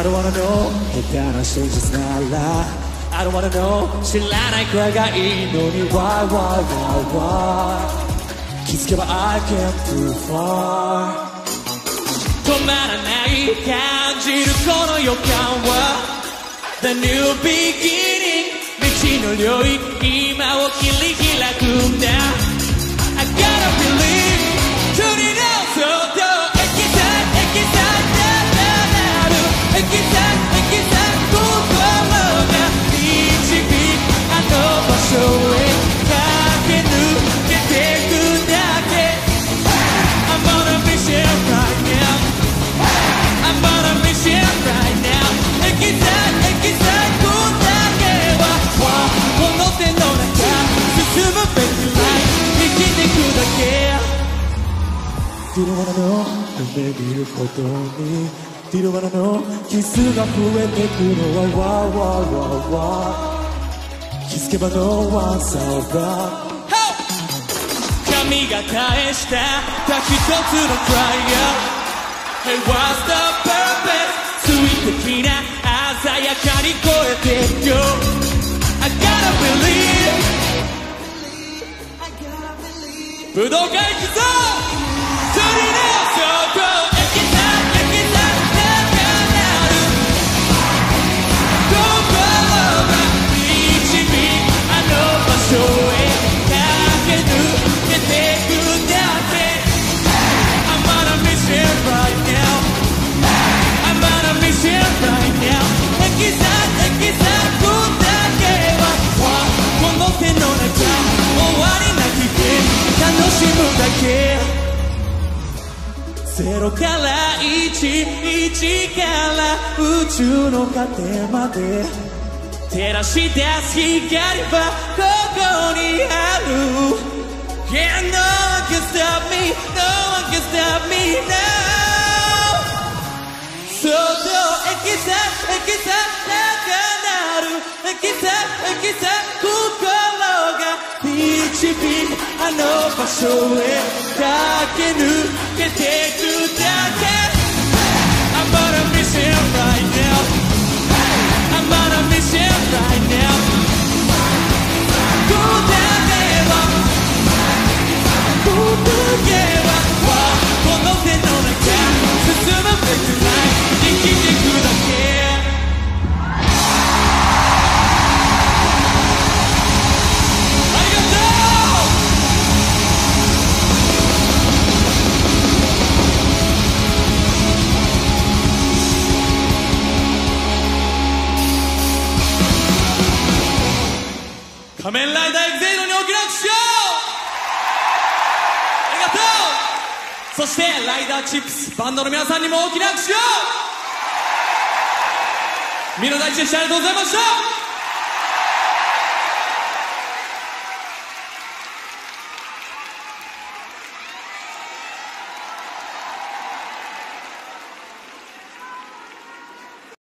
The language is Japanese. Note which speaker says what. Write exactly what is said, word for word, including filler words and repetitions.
Speaker 1: don't wanna know 下手な真実なら I don't wanna know 知らないくらいがいいのに Why, why, why, why 気づけば I can't too far 止まらない感じるこの予感は The new beginning 道の領域今を切り開くんだ I gotta believe 取り直そうと Excite, excite, なる Excite, excite 心が導くあの場所へ駆け抜けてくだけ I'm on a mission right now I'm on a mission right now Excite, excite こんだけはこの手の中進むべきライン生きてくだけ Didn't wanna know 夢見るほどに Didn't wanna know キスが増えてくのは Why, why, why 気づけば No one's over 神が返したた一つの trial Hey, what's the purpose 水的な鮮やかに超えていこう I gotta believe 武道館行くぞ取り直そうと Excite, excite 高鳴る心が導くあの場所へ駆け抜けてくだけ I'm on a mission right now I'm on a mission right now Excite, excite こんだけはこの手の中終わりなきで楽しむだけゼロからいち、いちから宇宙の果てまで照らし出す光はここにある Yeah, no one can stop me No one can stop me now そっとエキサエキサ高鳴るエキサエキサ心が導くあの場所へ駆け抜けてくだけ I'm on a mission right now I'm on a mission right now こだけはこだけはこの手の中進むべくない生きてくだけ仮面ライダーエグゼイドに大きな拍手をありがとうそしてライダーチップスバンドの皆さんにも大きな拍手をみんな大事でしたありがとうございました